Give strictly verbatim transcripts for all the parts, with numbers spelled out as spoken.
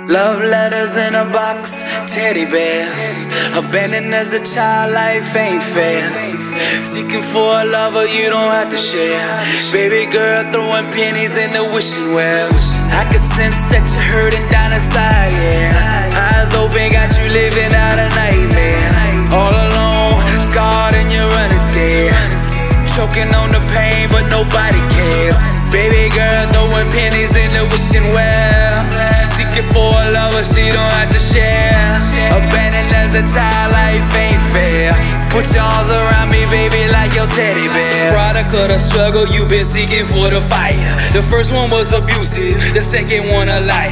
Love letters in a box, teddy bears. Abandoned as a child, life ain't fair. Seeking for a lover you don't have to share. Baby girl throwing pennies in the wishing wells. I can sense that you're hurting down inside, yeah. Eyes open, got you living out a nightmare. All alone, scarred and you're running scared. Choking on the pain, but nobody cares. Baby girl throwing pennies in the wishing well. Seeking for a lover she don't have to share. Abandoned as a child, life ain't fair. Put your arms around me, baby, like your teddy bear. Product of the struggle, you been seeking for the fire. The first one was abusive, the second one a liar.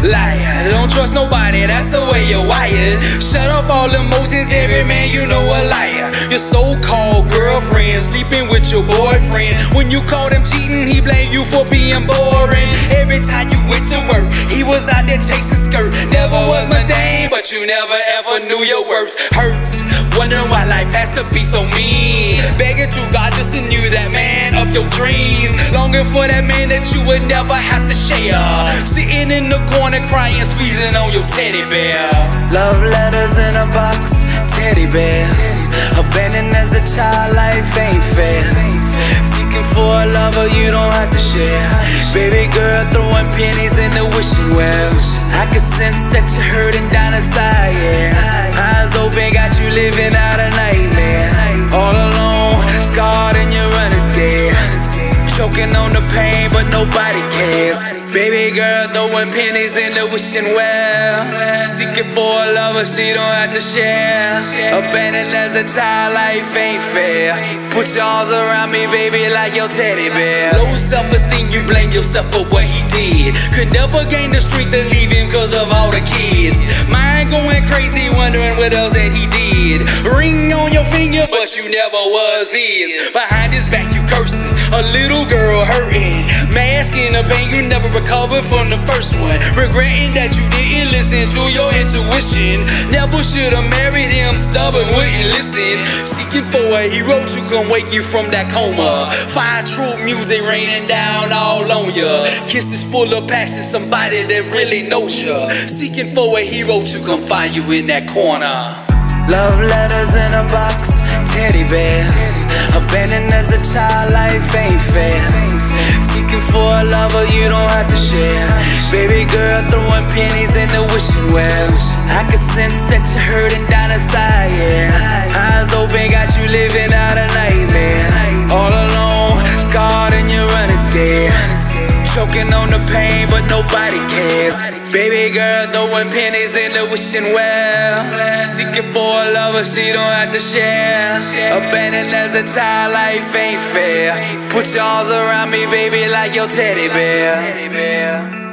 Liar, don't trust nobody, that's the way you're wired. Shut off all emotions, every man you know a liar. Your so-called girlfriend sleeping with your boyfriend. When you caught him cheating, he blamed you for being boring. Every time you went to work, he was out there chasing skirt. Never was mundane, but you never ever knew your worth. Hurts, wondering why life has to be so mean. Begging to God to send you that man of your dreams. Longing for that man that you would never have to share. Sitting in the corner crying, squeezing on your teddy bear. Love letters in a box, teddy bears. Abandoned as a child, life ain't fair. Seeking for a lover you don't have to share. Baby girl throwing pennies in the wishing wells. I can sense that you're hurting down inside, yeah. Eyes open, got you living out a nightmare. All alone, scarred and you're running scared. Choking on the pain, but nobody cares. Baby girl throwing pennies in the wishing well. Seeking for a lover she don't have to share. Abandoned as a child, life ain't fair. Put your arms around me, baby, like your teddy bear. Low self-esteem, you blame yourself for what he did. Could never gain the strength to leave him cause of all the kids. Mind going crazy, wondering what else that he did. Ring on your finger, but you never was his. Behind his back you cursing, a little girl hurting. Masking the pain, you never recovered from the first one. Regretting that you didn't listen to your intuition. Never should've married him, stubborn, wouldn't listen. Seeking for a hero to come wake you from that coma. Find true music raining down all on ya. Kisses full of passion, somebody that really knows ya. Seeking for a hero to come find you in that corner. Love letters in a box, teddy bears. Abandoned as a child, life ain't fair. Seeking for a lover you don't have to share. Baby girl throwing pennies in the wishing wells. I can sense that you're hurting down inside, yeah. Eyes open, got you living out a nightmare. All alone, scarred and you're running scared. Choking on the pain, but nobody cares. Baby girl throwing pennies in the wishing well. Seeking for a lover she don't have to share. Abandoned as a child, life ain't fair. Put your arms around me, baby, like your teddy bear.